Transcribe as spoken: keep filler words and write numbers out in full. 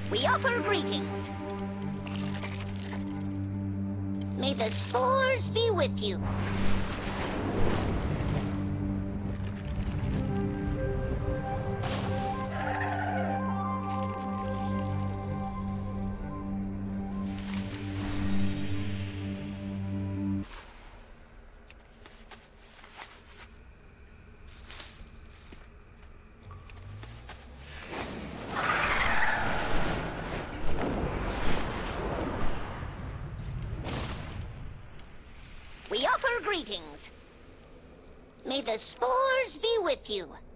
We offer greetings. May the spores be with you. We offer greetings. May the spores be with you.